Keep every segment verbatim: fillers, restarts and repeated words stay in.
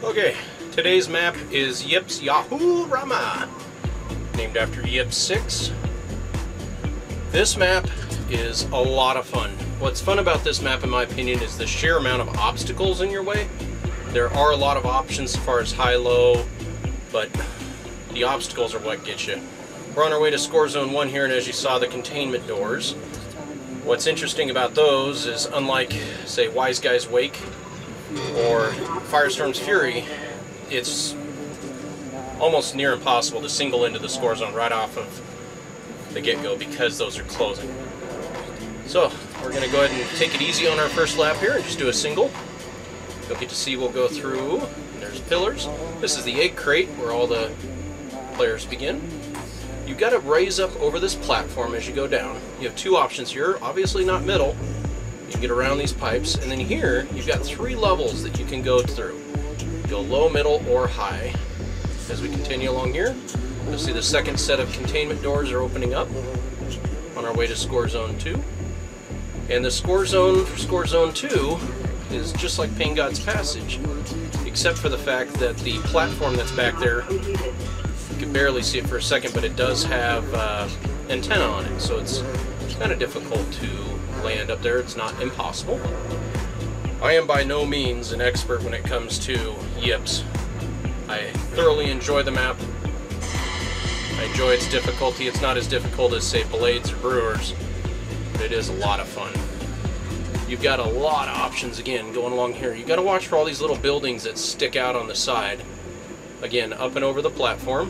Okay, today's map is Yips Yahoo-Rama, named after Yips six. This map is a lot of fun. What's fun about this map, in my opinion, is the sheer amount of obstacles in your way. There are a lot of options as far as high-low, but the obstacles are what get you. We're on our way to Score Zone one here, and as you saw, the containment doors. What's interesting about those is, unlike, say, Wise Guy's Wake or Firestorm's Fury, it's almost near impossible to single into the Score Zone right off of the get-go because those are closing. So, we're going to go ahead and take it easy on our first lap here and just do a single. You'll get to see we'll go through. There's pillars. This is the egg crate where all the players begin. You've got to raise up over this platform as you go down. You have two options here, obviously not middle. You can get around these pipes, and then here you've got three levels that you can go through. Go low, middle, or high. As we continue along here, you'll see the second set of containment doors are opening up on our way to Score Zone two. And the Score Zone for Score Zone two is just like Pain God's Passage, except for the fact that the platform that's back there, you can barely see it for a second, but it does have uh, antenna on it, so it's kind of difficult to land up there. It's not impossible. I am by no means an expert when it comes to Yips. I thoroughly enjoy the map. I enjoy its difficulty. It's not as difficult as, say, Blades or Brewers, but it is a lot of fun. You've got a lot of options, again, going along here. You've got to watch for all these little buildings that stick out on the side. Again, up and over the platform.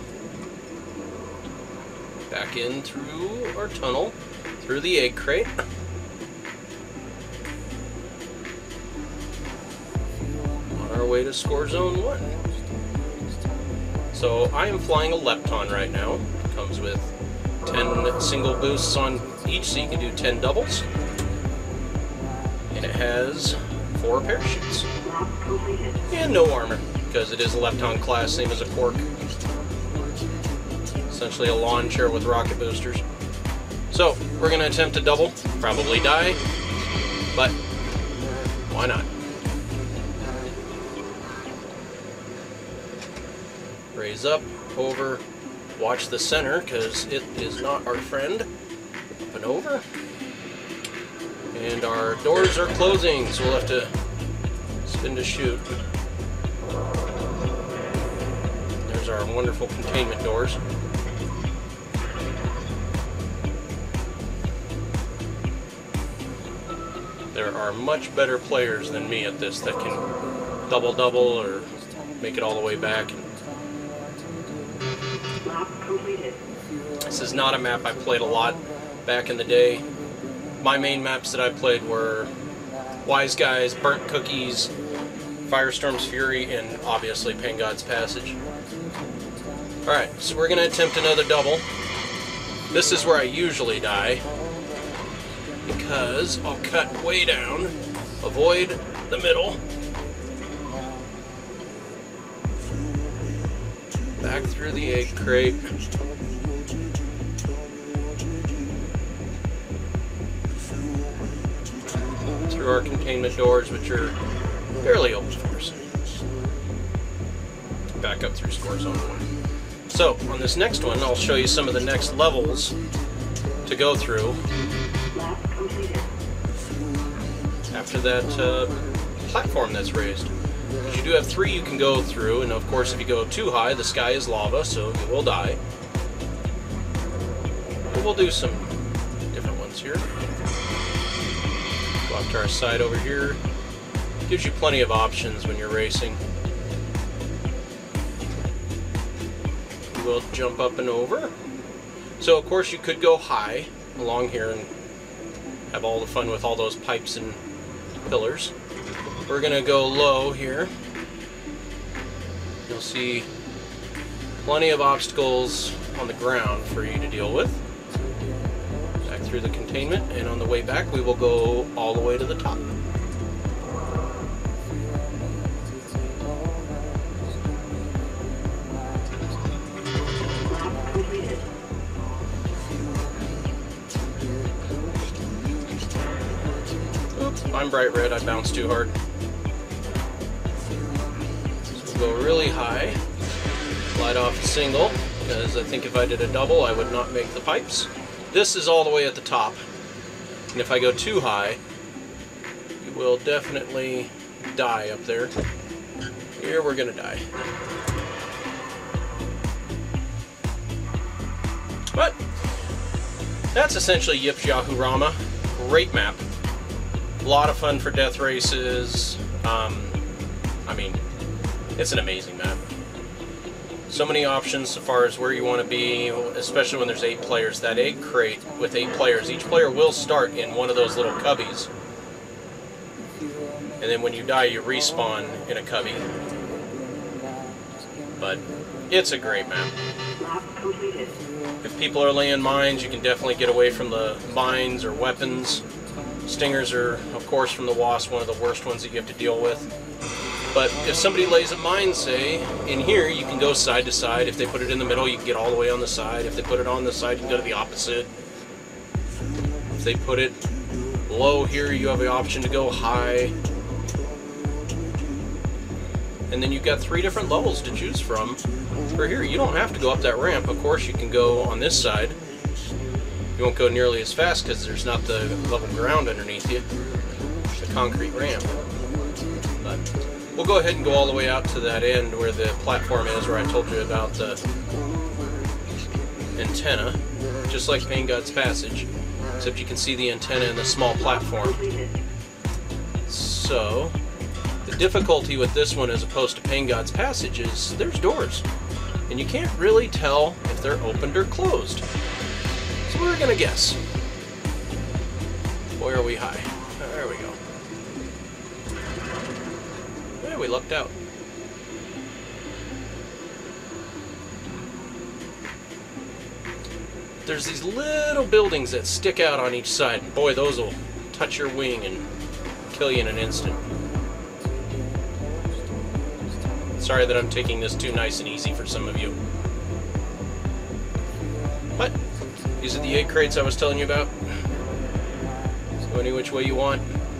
Back in through our tunnel, through the egg crate. On our way to Score Zone one. So I am flying a Lepton right now. It comes with ten single boosts on each, so you can do ten doubles. And it has four parachutes. And no armor, because it is a Lepton class, same as a Quark. Essentially a lawn chair with rocket boosters. So, we're going to attempt to double. Probably die, but why not? Raise up, over, watch the center, because it is not our friend. Up and over. And our doors are closing, so we'll have to spin to shoot. There's our wonderful containment doors. There are much better players than me at this that can double-double or make it all the way back. This is not a map I played a lot back in the day. My main maps that I played were Wise Guys, Burnt Cookies, Firestorm's Fury, and obviously Pain God's Passage. Alright, so we're going to attempt another double. This is where I usually die, because I'll cut way down, avoid the middle, back through the egg crate, through our containment doors, which are barely open for us, back up through Score Zone one. So, on this next one, I'll show you some of the next levels to go through after that uh, platform that's raised. Because you do have three you can go through, and of course if you go too high, the sky is lava, so you will die. But we'll do some different ones here. Go off to our side over here. Gives you plenty of options when you're racing. We'll jump up and over. So of course you could go high along here and have all the fun with all those pipes and pillars. We're gonna go low here. You'll see plenty of obstacles on the ground for you to deal with. Back through the containment, and on the way back we will go all the way to the top. I'm bright red, I bounced too hard. So We'll go really high. Light off a single, because I think if I did a double, I would not make the pipes. This is all the way at the top. And if I go too high, you will definitely die up there. Here we're gonna die. But that's essentially Yips Yahoo-Rama. Great map. A lot of fun for death races. Um, I mean, it's an amazing map. So many options so far as where you want to be, especially when there's eight players. That egg crate with eight players, each player will start in one of those little cubbies. And then when you die, you respawn in a cubby. But it's a great map. If people are laying mines, you can definitely get away from the mines or weapons. Stingers are, of course, from the Wasp, one of the worst ones that you have to deal with. But if somebody lays a mine, say, in here, you can go side to side. If they put it in the middle, you can get all the way on the side. If they put it on the side, you can go to the opposite. If they put it low here, you have the option to go high. And then you've got three different levels to choose from. For here, you don't have to go up that ramp. Of course, you can go on this side. You won't go nearly as fast because there's not the level ground underneath you. The concrete ramp. But we'll go ahead and go all the way out to that end where the platform is, where I told you about the antenna. Just like Pain God's Passage, except you can see the antenna in the small platform. So, the difficulty with this one as opposed to Pain God's Passage is there's doors. And you can't really tell if they're opened or closed. So we're gonna guess. Boy, are we high. There we go. Yeah, we lucked out. There's these little buildings that stick out on each side. And boy, those will touch your wing and kill you in an instant. Sorry that I'm taking this too nice and easy for some of you. But these are the egg crates I was telling you about. So any which way you want.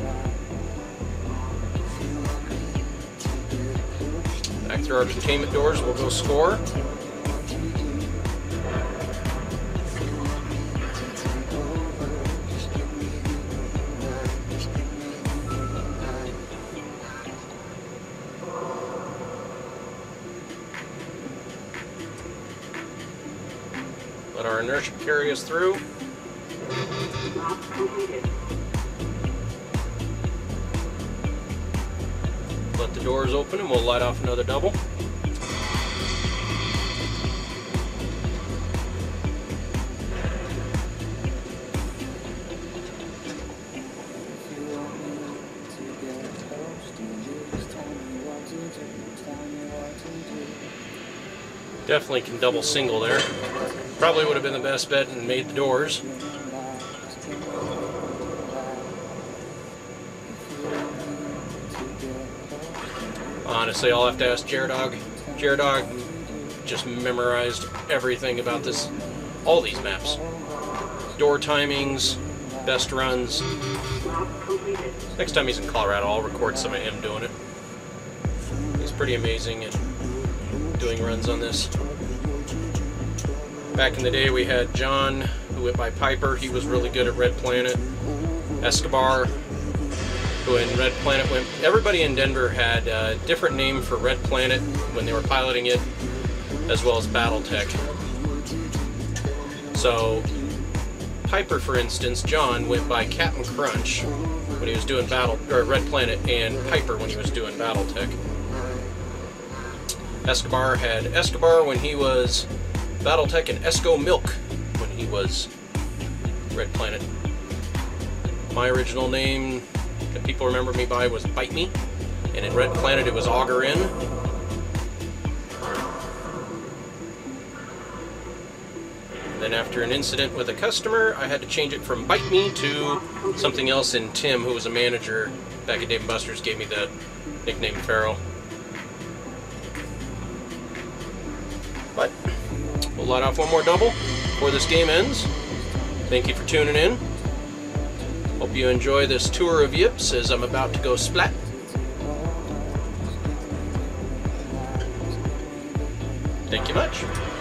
Back through our containment doors, we'll go score. Let our inertia carry us through. Let the doors open and we'll light off another double. Definitely can double single there. Probably would have been the best bet and made the doors. Honestly, I'll have to ask Jaredog. Jaredog just memorized everything about this, all these maps. Door timings, best runs. Next time he's in Colorado, I'll record some of him doing it. He's pretty amazing at doing runs on this. Back in the day, we had John, who went by Piper. He was really good at Red Planet. Escobar, who in Red Planet went... Everybody in Denver had a different name for Red Planet when they were piloting it, as well as Battletech. So, Piper, for instance, John went by Captain Crunch when he was doing Battle or Red Planet, and Piper when he was doing Battletech. Escobar had Escobar when he was Battletech, and Esco Milk when he was Red Planet. My original name that people remember me by was Bite Me, and in Red Planet it was Auger In. Then after an incident with a customer, I had to change it from Bite Me to something else, and Tim, who was a manager back at Dave and Buster's, gave me the nickname Pharaoh. But we'll light off one more double before this game ends. Thank you for tuning in. Hope you enjoy this tour of Yips as I'm about to go splat. Thank you much.